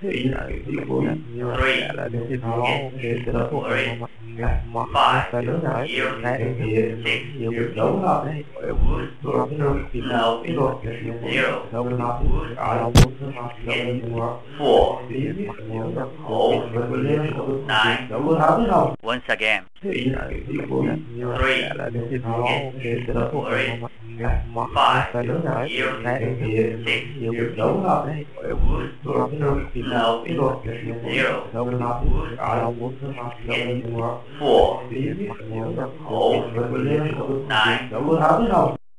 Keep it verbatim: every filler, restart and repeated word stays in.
thì như là để xin món để đến thuộc mà mà mà phải lớn rồi này nhiều việc đúng không đấy mà bây giờ thì nó ít rồi đâu có nó ở muốn nó Four, mặc nhiều là hold, nine, đâu có tháo đâu once again, thì như là để xin món để đến thuộc mà mà mà phải lớn rồi này nhiều việc đúng không đấy mà bây giờ thì nó ít rồi đâu có nó ở muốn nó four, mặc nhiều là hold, nine, đâu có tháo đâu